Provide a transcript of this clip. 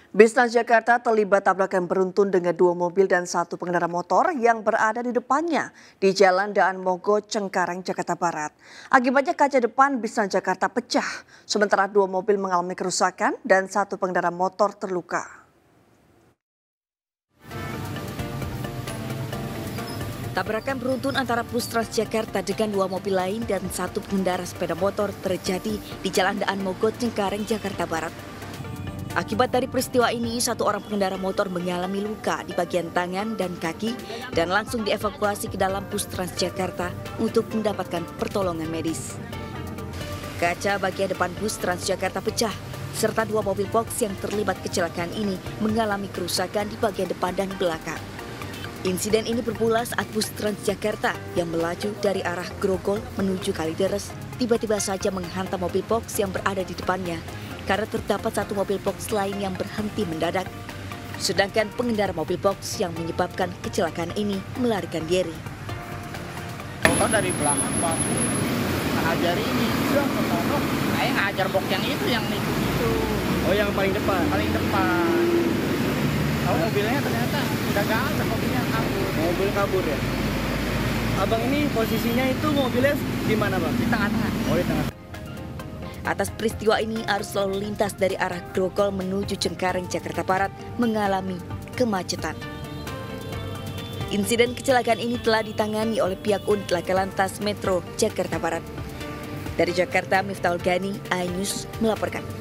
Bus Transjakarta terlibat tabrakan beruntun dengan dua mobil dan satu pengendara motor yang berada di depannya di Jalan Daan Mogo, Cengkareng, Jakarta Barat. Akibatnya kaca depan bus Transjakarta pecah, sementara dua mobil mengalami kerusakan dan satu pengendara motor terluka. Tabrakan beruntun antara bus Transjakarta dengan dua mobil lain dan satu pengendara sepeda motor terjadi di Jalan Daan Mogo, Cengkareng, Jakarta Barat. Akibat dari peristiwa ini, satu orang pengendara motor mengalami luka di bagian tangan dan kaki dan langsung dievakuasi ke dalam bus Transjakarta untuk mendapatkan pertolongan medis. Kaca bagian depan bus Transjakarta pecah, serta dua mobil box yang terlibat kecelakaan ini mengalami kerusakan di bagian depan dan belakang. Insiden ini bermula saat bus Transjakarta yang melaju dari arah Grogol menuju Kalideres tiba-tiba saja menghantam mobil box yang berada di depannya karena terdapat satu mobil box lain yang berhenti mendadak. Sedangkan pengendara mobil box yang menyebabkan kecelakaan ini melarikan diri. Tahu dari belakang Pak, ngajar ini, udah ke sono, saya ngajar box yang itu. Oh, yang paling depan? Paling depan. Tahu mobilnya ternyata udah gak ada, mobilnya kabur. Mobil kabur ya? Abang ini posisinya itu mobilnya di mana Bang? Di tengah-tengah. Oh, di tengah. Atas peristiwa ini, arus lalu lintas dari arah Grogol menuju Cengkareng, Jakarta Barat mengalami kemacetan. Insiden kecelakaan ini telah ditangani oleh pihak unit Laka Lantas Metro Jakarta Barat. Dari Jakarta, Miftahul Gani, iNews melaporkan.